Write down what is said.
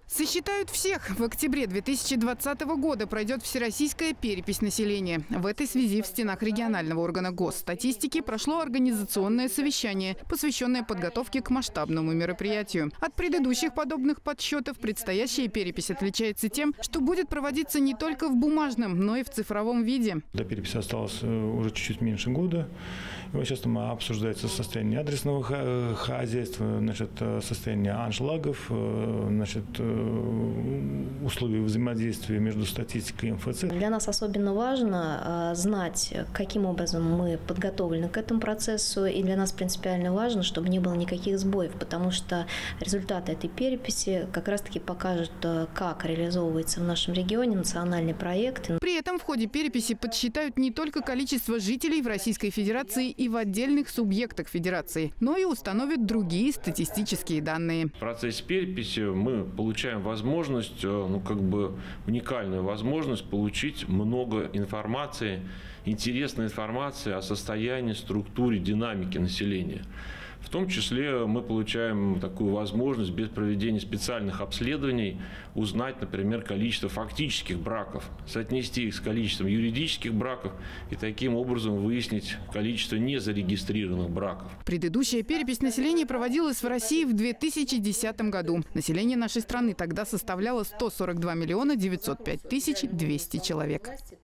Сосчитают всех. В октябре 2020 года пройдет всероссийская перепись населения. В этой связи в стенах регионального органа госстатистики прошло организационное совещание, посвященное подготовке к масштабному мероприятию. От предыдущих подобных подсчетов предстоящая перепись отличается тем, что будет проводиться не только в бумажном, но и в цифровом виде. До переписи осталось уже чуть-чуть меньше года. И вот сейчас там обсуждается состояние адресного хозяйства, состояние аншлагов, условия взаимодействия между статистикой и МФЦ. Для нас особенно важно знать, каким образом мы подготовлены к этому процессу. И для нас принципиально важно, чтобы не было никаких сбоев, потому что результаты этой переписи как раз-таки покажут, как реализовывается в нашем регионе национальный проект. При этом в ходе переписи подсчитают не только количество жителей в Российской Федерации и в отдельных субъектах Федерации, но и установят другие статистические данные. В процессе переписи мы получаем возможность, уникальную возможность получить много информации, интересной информации о состоянии, структуре, динамике населения. В том числе мы получаем такую возможность без проведения специальных обследований узнать, например, количество фактических браков, соотнести их с количеством юридических браков и таким образом выяснить количество незарегистрированных браков. Предыдущая перепись населения проводилась в России в 2010 году. Население нашей страны тогда составляло 142 905 200 человек.